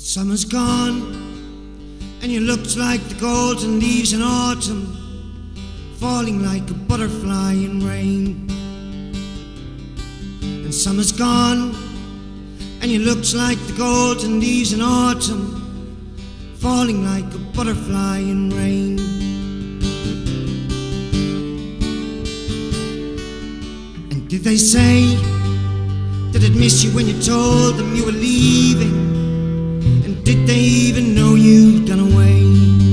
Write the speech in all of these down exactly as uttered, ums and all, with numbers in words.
Summer's gone, and you looked like the golden leaves in autumn, falling like a butterfly in rain. And summer's gone, and you looked like the golden leaves in autumn, falling like a butterfly in rain. And did they say that they'd miss you when you told them you were leaving? And did they even know you'd gone away?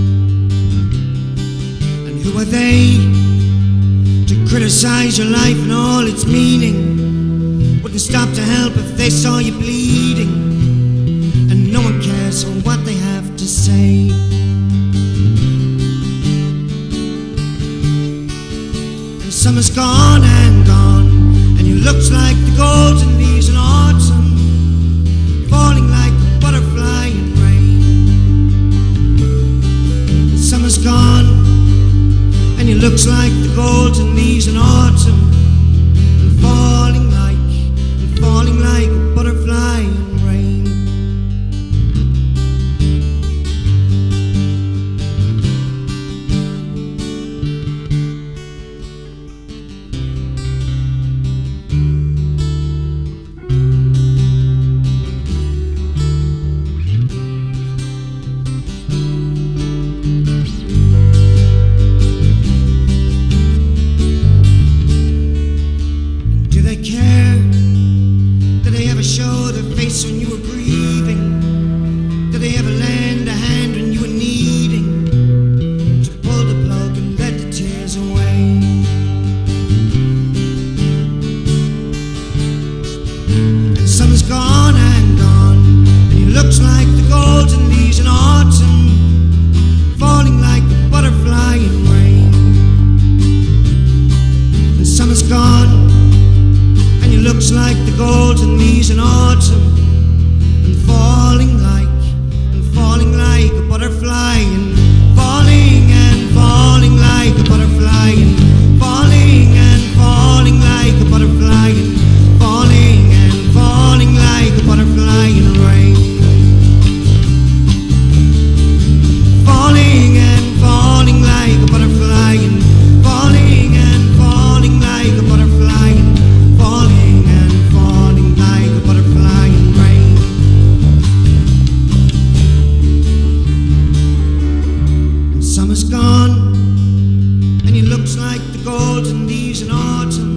And who are they to criticize your life and all its meaning? Wouldn't stop to help if they saw you bleeding. And no one cares for what they have to say. And summer's gone and gone, and you looked like the golden leaves in autumn, falling like a butterfly in rain. And summer's gone, and you looked like the golden leaves in autumn, and falling like, and falling like a butterfly in rain. Show their face when you were grieving? Did they ever lend a hand when you were needing to pull the plug and let the tears away? And summer's gone and gone, and you looked like the golden leaves in autumn, falling like a butterfly in rain. And summer's gone, and you looked like the golden leaves in autumn, and falling like, and falling like a butterfly, and falling and falling like a butterfly, and falling and falling like a butterfly, and falling and falling like a butterfly in rain. Falling and falling like a butterfly, and falling and falling like a butterfly, and falling and falling like a butterfly in rain. And summer's gone, and you looked like the golden leaves in autumn,